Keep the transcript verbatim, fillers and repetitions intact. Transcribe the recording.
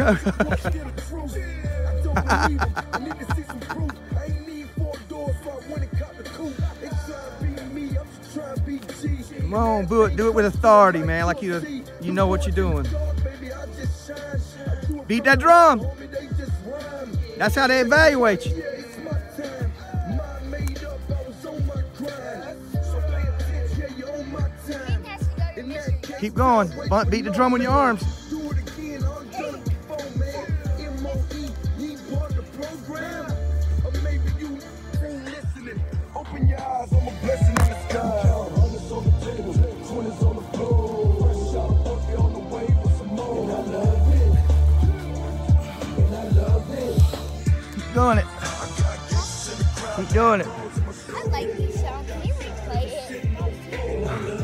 go. Come on, do it, do it with authority, man, like you you know what you're doing. Beat that drum. That's how they evaluate you. Keep going. Beat the drum with your arms. Keep doing it. Keep doing it. I like this song. Can you replay it?